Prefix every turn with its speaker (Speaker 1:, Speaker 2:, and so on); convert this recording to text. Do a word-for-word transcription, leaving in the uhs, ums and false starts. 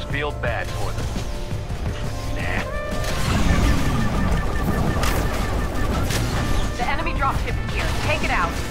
Speaker 1: feel bad for them. Nah.
Speaker 2: The enemy dropship is here. Take it out.